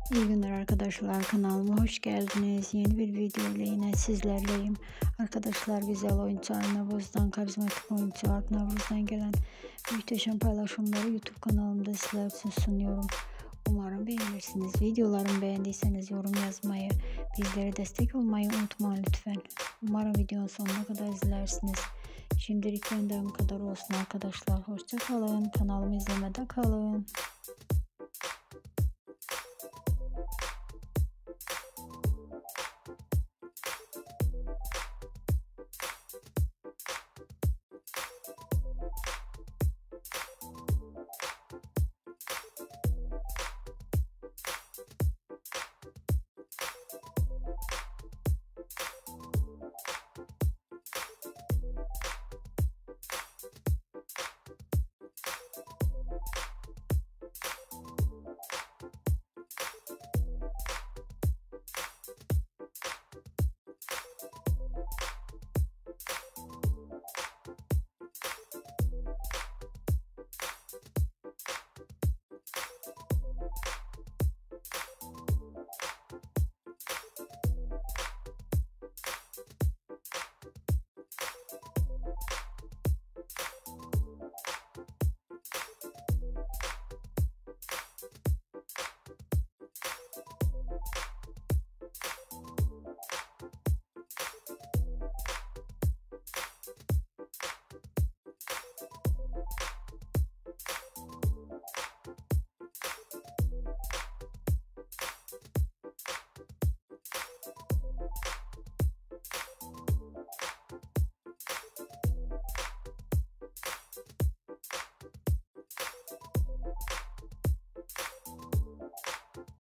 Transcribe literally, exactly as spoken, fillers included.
İyi günler arkadaşlar, kanalıma hoş geldiniz. Yeni bir video ile yine sizlerleyim. Arkadaşlar, güzel oyuncu Arnavuz'dan, karizmatik oyuncu Arnavuz'dan gelen muhteşem paylaşımları YouTube kanalımda sizler için sunuyorum. Umarım beğenirsiniz. Videolarımı beğendiyseniz yorum yazmayı, bizlere destek olmayı unutmayın lütfen. Umarım videonun sonuna kadar izlersiniz. Şimdilik benden bu kadar olsun arkadaşlar. Hoşça kalın. Kanalımı izlemede kalın.